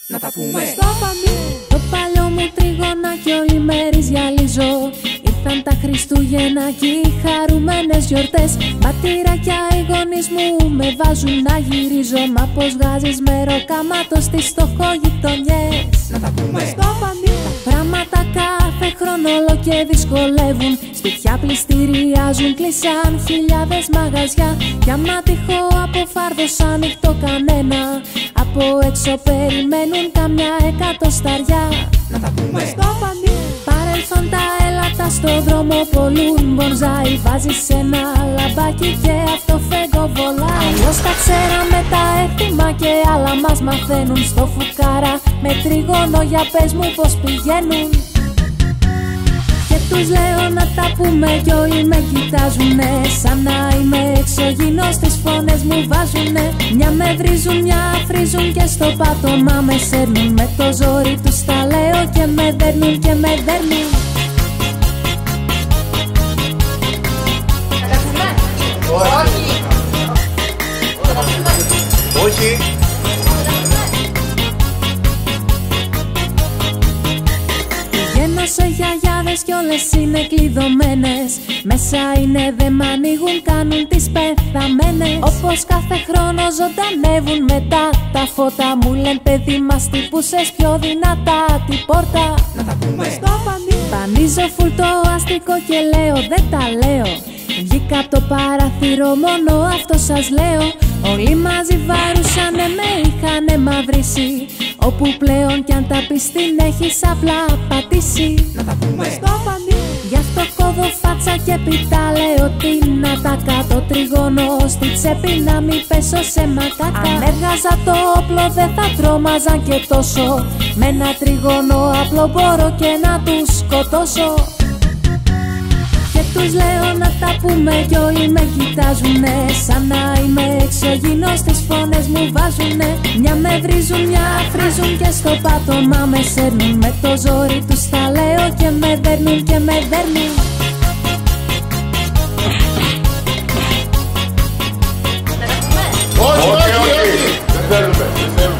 να τα πούμε. Στο πανί. Το παλιό μου τριγωνάκι όλη μέρη γυαλίζω. Ήρθαν τα Χριστούγεννα και οι χαρούμενες γιορτές. Ματηράκια οι γονείς μου με βάζουν να γυρίζω. Μα πως βγάζεις μεροκάματο στις στοχογειτονιές. Να τα πούμε. Στο πανί. Τα πράγματα κάθε χρόνο όλο και δυσκολεύουν. Σπιτιά πληστηριάζουν, κλείσαν χιλιάδες μαγαζιά. Κι άμα τυχώ από φάρδος ανοιχτό κανένα, από έξω περιμένουν καμιά εκατοσταριά. Να τα πούμε. Στο πανί. Παρέλθον τα έλατα στο δρόμο πολλούν μπονζάι. Βάζεις ένα λαμπάκι και αυτό φέγγο βολάει. Αλλιώς τα ξέραμε τα έθιμα και άλλα μας μαθαίνουν. Στο φουκάρα με τρίγωνο για πες μου πως πηγαίνουν. Και τους λέω να τα πούμε κι όλοι με κοιτάζουνε. Σαν να είμαι εξωγήινος, τις φωνές μου βάζουνε. Μια με βρίζουν, μια φρίζουν και στο πάτωμα με σέρνουν. Με το ζόρι τους τα λέω και με δέρνουν και με δέρνουν. Όχι. Όχι. Πηγαίνω σε γιαγιάδες κι όλες είναι κλειδωμένες. Μέσα είναι δε μ' ανοίγουν, κάνουν τις πεθαμένες. Όπως κάθε χρόνο ζωντανεύουν μετά τα φώτα. Μου λένε παιδί μας τύπουσες πιο δυνατά την πόρτα. Να τα πούμε. Στο πανί. Πανίζω φουλ το αστικό και λέω δεν τα λέω. Βγήκα απ' το παράθυρο μόνο αυτό σας λέω. Όλοι μαζί βάρουσανε με είχανε μαυρίσει. Όπου πλέον κι αν τα πεις την έχεις απλά πατήσει. Να τα πούμε. Στο πανί. Γι' αυτό κόβω φάτσα και πιτά λέω τι να τα κάτω. Τριγώνω στη τσέπη να μην πέσω σε μακάκα. Αν έβγαζα το όπλο δεν θα τρόμαζαν και τόσο. Με ένα τριγώνο απλό μπορώ και να τους σκοτώσω. Και τους λέω να τα πούμε κι όλοι με κοιτάζουνε. Σαν να είμαι εξωγήινος, τις φωνές μου βάζουνε. Μια με βρίζουν, μια φρίζουν και στο πάτωμα με σέρνουν. Με το ζόρι τους τα λέω και με δέρνουν και με δέρνουν. Όχι, όχι. Δεν θέλουμε, δεν θέλουμε.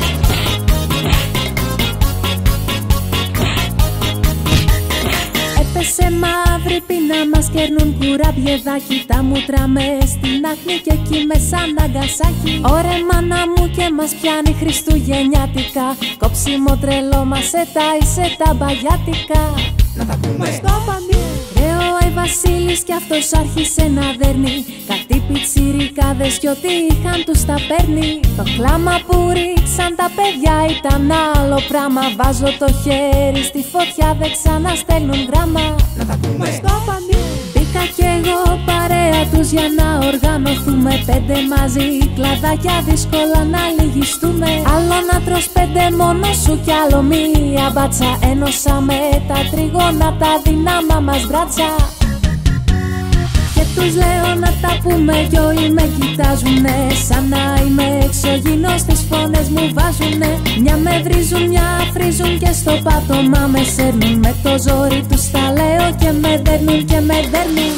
Έπεσε μαύρη πείνα, μας κέρνουν κουραμπιεδάκι. Τα μούτρα με στην άκρη και εκεί με σαν αγκασάκι. Ωρε μάνα μου και μας πιάνει χριστουγεννιάτικα. Κόψιμο τρελό μας σε τα μπαγιάτικα. Να τα πούμε. Στο πανί. Ρε ο Άι Βασίλης κι αυτός άρχισε να δέρνει. Κάτι πιτσιρικάδες κι ό,τι είχαν τους τα παίρνει. Το κλάμα που ρίξαν τα παιδιά ήταν άλλο πράγμα. Βάζω το χέρι στη φωτιά, δεν ξαναστέλνουν γράμμα. Να τα πούμε. Στο πανί. Μπήκα κι εγώ παρέα τους για να οργανωθούμε. 5 μαζί κλαδάκια δύσκολα να λυγιστούμε. Άλλο να τρως 5 μόνο σου κι άλλο μία μπάτσα. Ένωσαμε τα τρίγωνα, τα δυνάμα μας μπράτσα. Και τους λέω να τα πούμε κι όλοι με κοιτάζουνε. Σαν να είμαι εξωγήινος, τις φωνές μου βάζουνε. Μια με βρίζουν, μια φρίζουν και στο πάτωμα με σέρνουν. Με το ζόρι τους τα λέω και με δέρνουν και με δέρνουν.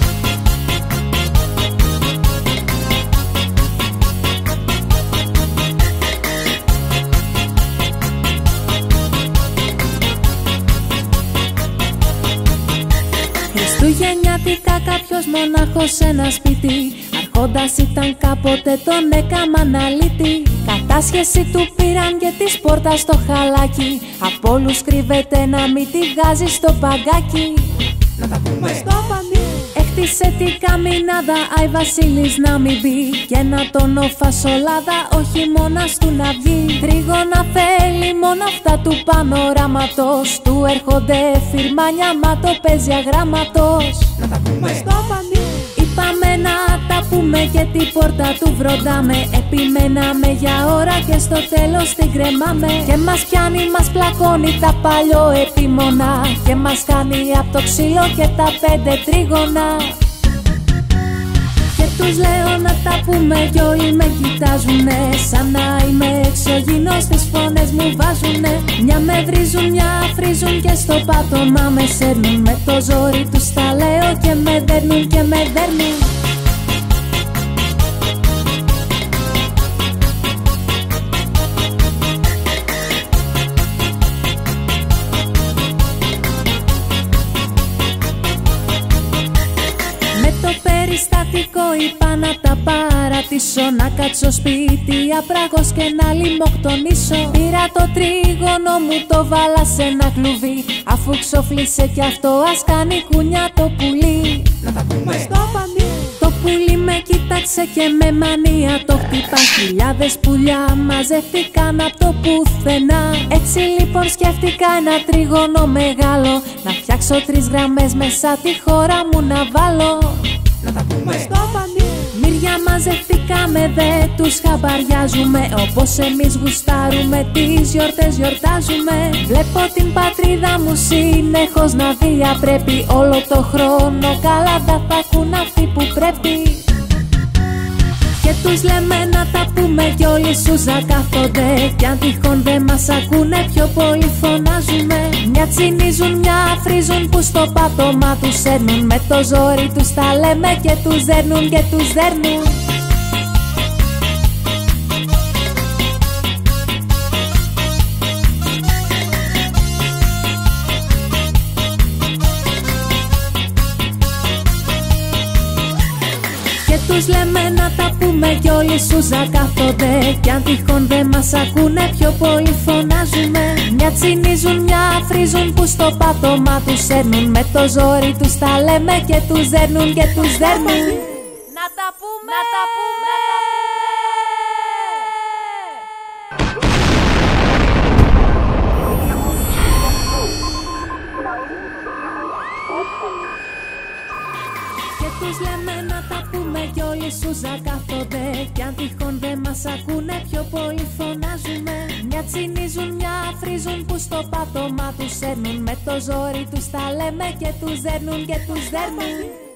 Χριστουγεννιάτικα κάποιος μονάχος σε ένα σπίτι. Αρχόντας ήταν κάποτε τον έκαμα αναλύτη. Κατάσχεση του πήραν και της πόρτας στο χαλάκι. Από όλους κρύβεται να μην τη βγάζει στο παγκάκι. Να τα πούμε. Στο πανί. Έχτισε την καμινάδα Άι Βασίλης να μην μπει. Και ένα τόνο φασολάδα όχι μόνας του να βγει. Τρίγωνα θέλει μόνο αυτά του πανοράματος. Του έρχονται φυρμάνια μα το παίζει αγράμματος. Να τα πούμε. Στο πανί. Είπαμε να τα πούμε και την πόρτα του βροντάμε. Επιμέναμε για ώρα και στο τέλος την κρεμάμε. Και μας πιάνει, μας πλακώνει τα παλιό επίμονα. Και μας κάνει απ' το ξύλο και τα 5 τρίγωνα. Και τους λέω να τα πούμε κι όλοι με κοιτάζουνε. Σαν να είμαι εξωγήινος, τις φωνές μου βάζουνε. Μια με βρίζουν, μια φρίζουν και στο πάτωμα με σέρνουν. Με το ζόρι τους τα λέω και με δέρνουν και με δέρνουν. Με το περιστατικό είπα να τα παρατήσω, να κάτσω σπίτι απράγος και να λιμοκτονήσω. Πήρα το τρίγωνο μου, το βάλα σε ένα κλουβί, αφού ξοφλήσε κι αυτό ας κάνει κουνιά το πουλί. Να τα πούμε. Στο πανί. Το πουλί με κοίταξε και με μανία το χτύπα. Χιλιάδες πουλιά μαζεύτηκαν από το πουθενά. Έτσι λοιπόν σκέφτηκα ένα τρίγωνο μεγάλο, να φτιάξω 3 γραμμές μέσα τη χώρα μου να βάλω. Να τα πούμε. Στο πανί. Μύρια μαζευτήκαμε, δε τους χαμπαριάζουμε, όπως εμείς γουστάρουμε τις γιορτές γιορτάζουμε. Βλέπω την πατρίδα μου συνεχώς να διαπρέπει, όλο το χρόνο καλά θα ακούν αυτοί που πρέπει. Και τους λέμε να τα πούμε κι όλοι σούζα κάθονται, κι αν τυχόν δεν μας ακούνε πιο πολύ φωνάζουμε. Μια τσινίζουν, μια αφρίζουν που στο πάτωμα τους έρνουν, με το ζόρι τους τα λέμε και τους δέρνουν και τους δέρνουν. Και τους λέμε να τα πούμε κι όλοι σούζα κάθονται, κι αν τυχόν δεν μας ακούνε πιο πολύ φωνάζουμε. Μια τσινίζουν, μια αφρίζουν που στο πάτωμα τους έρνουν, με το ζόρι τους τα λέμε και τους δέρνουν και τους δέρνουν. Να τα πούμε, να τα πούμε, να τα πούμε. Και τους λέμε να τα πούμε κι όλοι σούζα κάθονται, κι αν τυχόν δεν μας ακούνε πιο πολύ φωνάζουμε. Μια τσινίζουν, μια αφρίζουν που στο πάτωμα τους έρνουν, με το ζόρι τους τα λέμε και τους δέρνουν και τους δέρνουν.